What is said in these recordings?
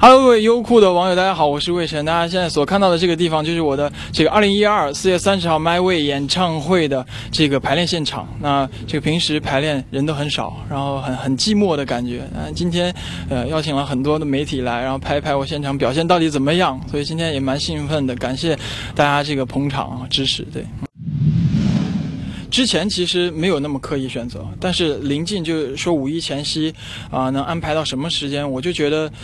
Hello， 各位优酷的网友，大家好，我是魏晨。大家现在所看到的这个地方，就是我的这个2012 4月30号 My Way 演唱会的这个排练现场。那这个平时排练人都很少，然后很寂寞的感觉。今天邀请了很多的媒体来，然后拍一拍我现场表现到底怎么样。所以今天也蛮兴奋的，感谢大家这个捧场支持。对。之前其实没有那么刻意选择，但是临近就是说5·1前夕能安排到什么时间，我就觉得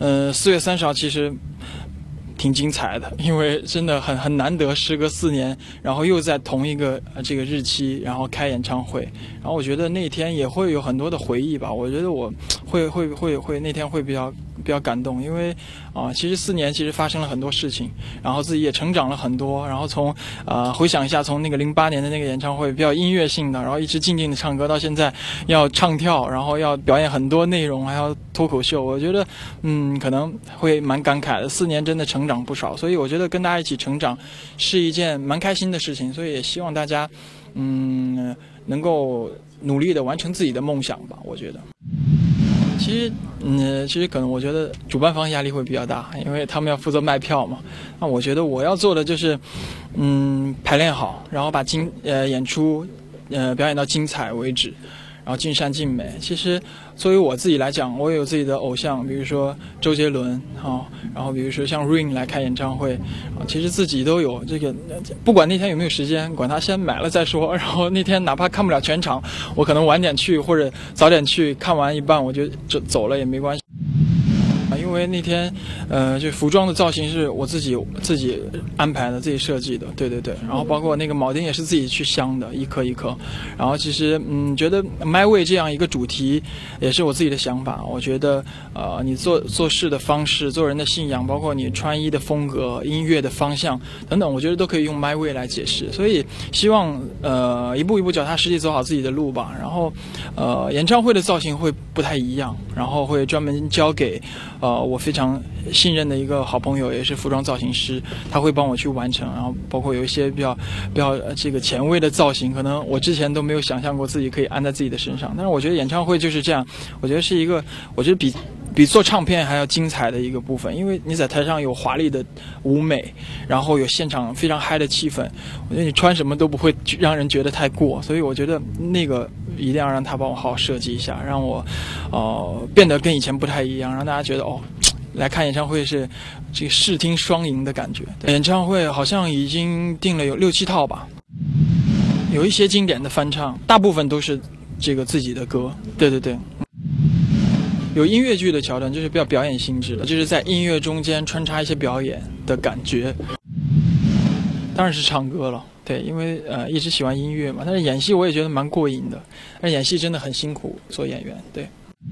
4月30号其实挺精彩的，因为真的很难得，时隔4年，然后又在同一个这个日期，然后开演唱会，然后我觉得那天也会有很多的回忆吧。我觉得我会那天会比较感动，因为其实4年其实发生了很多事情，然后自己也成长了很多，然后从回想一下，从那个08年的那个演唱会比较音乐性的，然后一直静静的唱歌，到现在要唱跳，然后要表演很多内容，还要脱口秀，我觉得可能会蛮感慨的。4年真的成长不少，所以我觉得跟大家一起成长是一件蛮开心的事情，所以也希望大家能够努力的完成自己的梦想吧。我觉得其实可能我觉得主办方压力会比较大，因为他们要负责卖票嘛。那我觉得我要做的就是排练好，然后把演出表演到精彩为止，然后尽善尽美。其实作为我自己来讲，我也有自己的偶像，比如说周杰伦然后比如说像 Rain 来开演唱会其实自己都有这个，不管那天有没有时间，管他先买了再说。然后那天哪怕看不了全场，我可能晚点去或者早点去，看完一半我就走了也没关系。因为那天就服装的造型是我自己安排的，自己设计的，对。然后包括那个铆钉也是自己去镶的，一颗一颗。然后其实觉得 My Way 这样一个主题也是我自己的想法。我觉得你做事的方式，做人的信仰，包括你穿衣的风格、音乐的方向等等，我觉得都可以用 My Way 来解释。所以希望一步一步脚踏实地走好自己的路吧。然后演唱会的造型会不太一样，然后会专门交给我非常信任的一个好朋友，也是服装造型师，他会帮我去完成。然后包括有一些比较这个前卫的造型，可能我之前都没有想象过自己可以安在自己的身上。但是我觉得演唱会就是这样，我觉得是一个，我觉得比做唱片还要精彩的一个部分，因为你在台上有华丽的舞美，然后有现场非常嗨的气氛，我觉得你穿什么都不会让人觉得太过，所以我觉得那个一定要让他帮我好好设计一下，让我变得跟以前不太一样，让大家觉得来看演唱会是这个视听双赢的感觉。演唱会好像已经定了有6、7套吧，有一些经典的翻唱，大部分都是这个自己的歌。对。有音乐剧的桥段，就是比较表演性质的，就是在音乐中间穿插一些表演的感觉。当然是唱歌了，对，因为一直喜欢音乐嘛。但是演戏我也觉得蛮过瘾的，但是演戏真的很辛苦，做演员，对。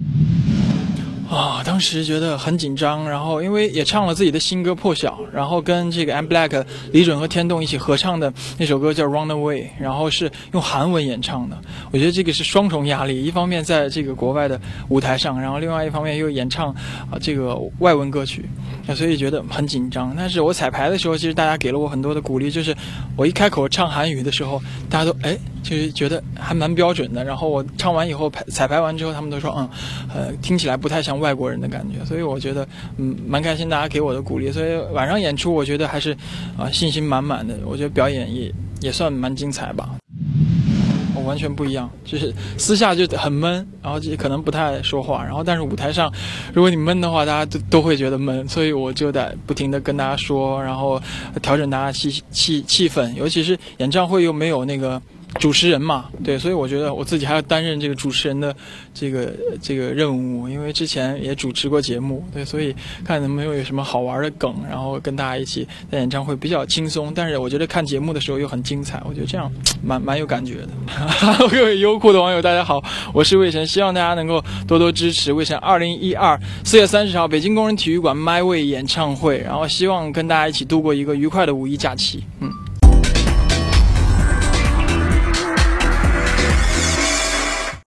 当时觉得很紧张，然后因为也唱了自己的新歌《破晓》，然后跟这个 I'm-Black 李准和天动一起合唱的那首歌叫《Runaway》，然后是用韩文演唱的。我觉得这个是双重压力，一方面在这个国外的舞台上，然后另外一方面又演唱这个外文歌曲，所以觉得很紧张。但是我彩排的时候，其实大家给了我很多的鼓励，就是我一开口唱韩语的时候，大家都就是觉得还蛮标准的。然后我唱完以后彩排完之后，他们都说听起来不太像外国人的感觉，所以我觉得蛮开心大家给我的鼓励。所以晚上演出我觉得还是信心满满的，我觉得表演也算蛮精彩吧。我完全不一样，就是私下就很闷，然后可能不太说话，然后但是舞台上如果你闷的话，大家都会觉得闷，所以我就得不停的跟大家说，然后调整大家气氛，尤其是演唱会又没有那个主持人嘛，对，所以我觉得我自己还要担任这个主持人的这个任务，因为之前也主持过节目，对，所以看能不能有什么好玩的梗，然后跟大家一起在演唱会比较轻松，但是我觉得看节目的时候又很精彩，我觉得这样蛮有感觉的。各位优酷的网友大家好，我是魏晨，希望大家能够多多支持魏晨2012 4月30号北京工人体育馆 My Way 演唱会，然后希望跟大家一起度过一个愉快的5·1假期。